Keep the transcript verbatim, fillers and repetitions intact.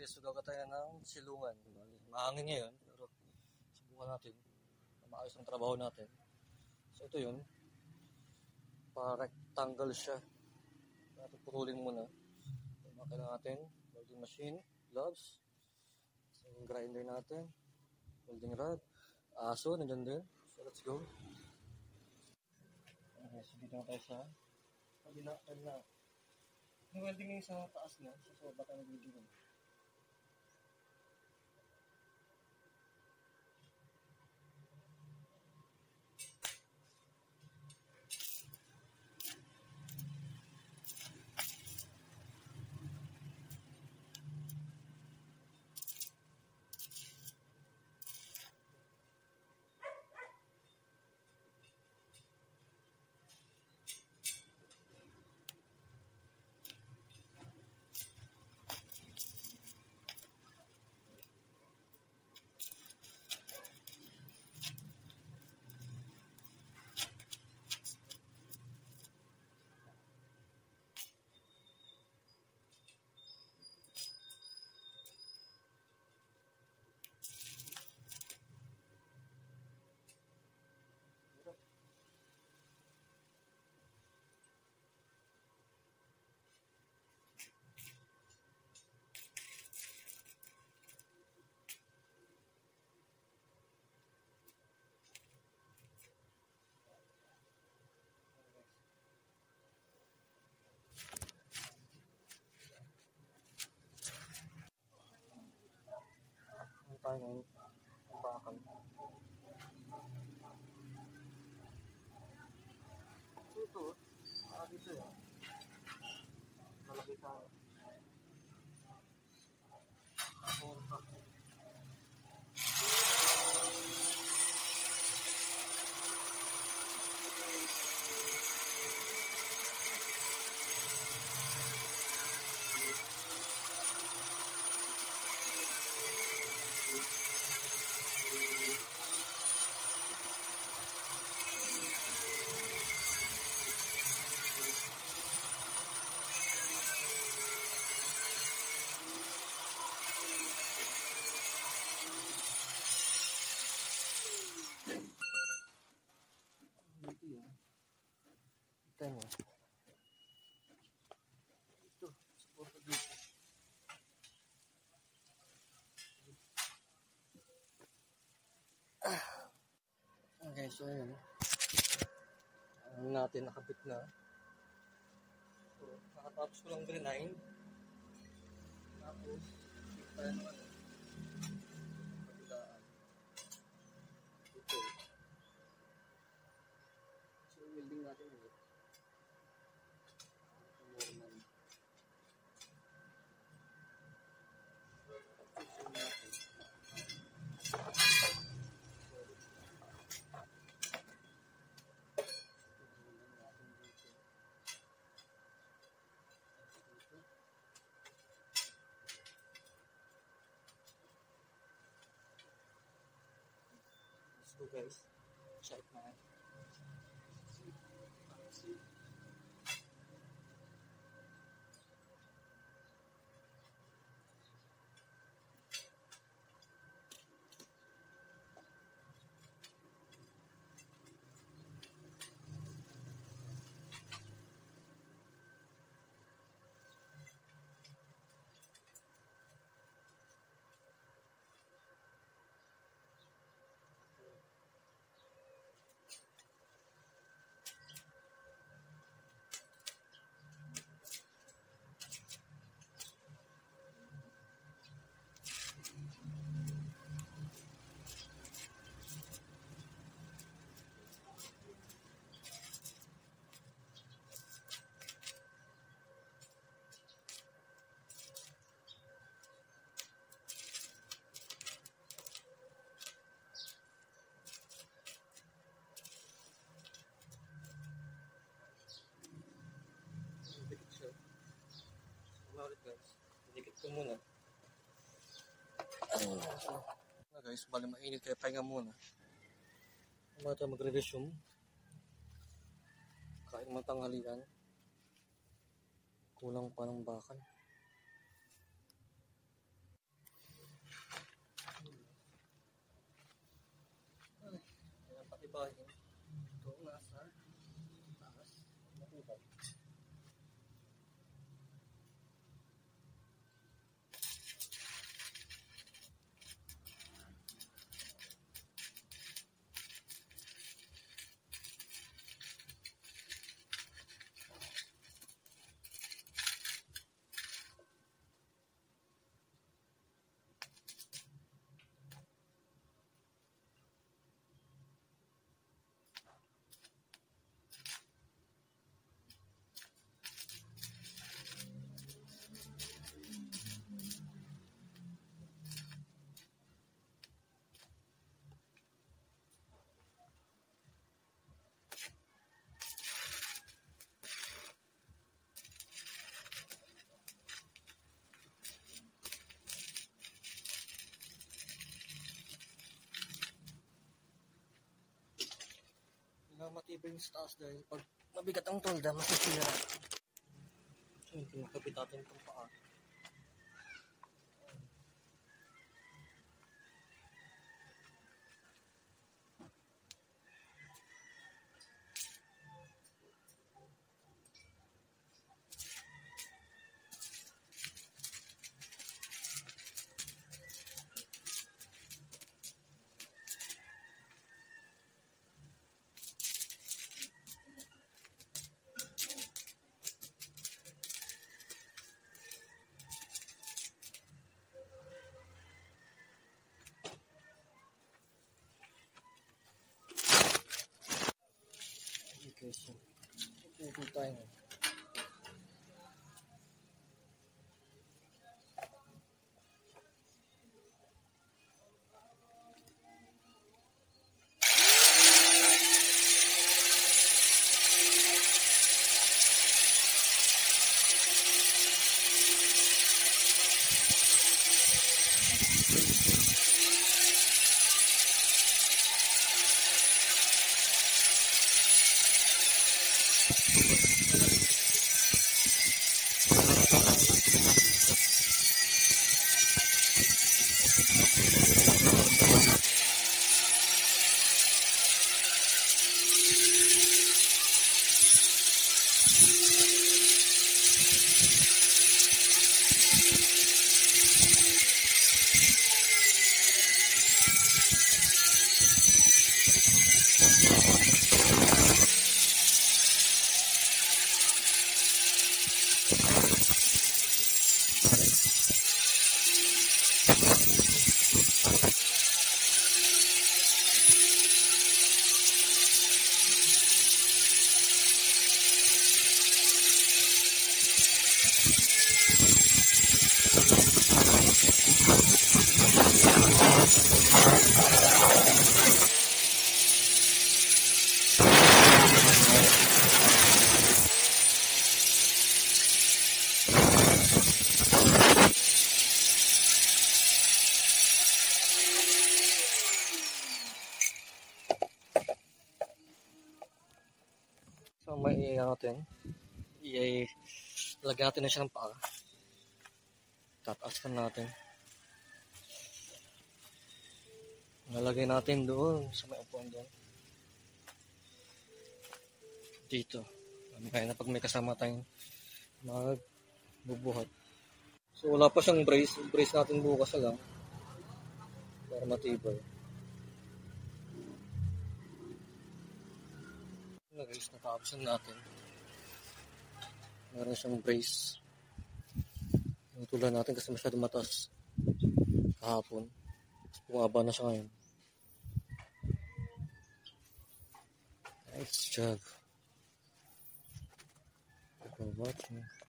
guys, so gagawa tayo ng silungan. Mahangin ngayon, pero subukan natin na maayos ang trabaho natin. So ito yun, para rectangle siya. Natin putulin muna. So, kailangan natin welding machine, gloves, so grinder natin, welding rod, aso, nandyan din. So let's go. Okay, so dito na tayo sa kabila na. Yung welding ngayon sa taas na, so so baka nag-welding ko. Tayo ngayon ang bakal. So ito, ah dito yan. Malaki tayo. Ako pa. Ito mo. Ito, support dito. Okay, so yun. Ang natin nakabit na. So, nakatapos ko lang grenine. Tapos, ito tayo naman. Pagdaan. Ito. So, welding natin ulit. Normal. Tapos natin. So guys, check na. Ulit guys, dikit ko muna. Na guys, bali mainit kaya pahinga muna. Mga tayo magre-resume. Kain mga tanghalian. Kulang pa ng bakal. tayo. Ito, nasa taas. Nakita. Kailangan matibay yung sa taas dahil pag mabigat ang tolda, masisira. So, pinakabit natin itong paa. Okay, so ito tayo. So, may iyan natin. Ilagyan natin na siya ng paa. Tataaskan natin. Nalagay natin doon sa may upuan doon. Dito. Kaya na pag may kasama tayong magbubuhat. So, wala pa siyang brace. Brace natin bukas na lang. Para matibay. Na guys, natapos natin. Meron siyang brace. Tutulan natin kasi masyado mataas kahapon. Bumaba na siya ngayon. Nice job. Thank you for watching.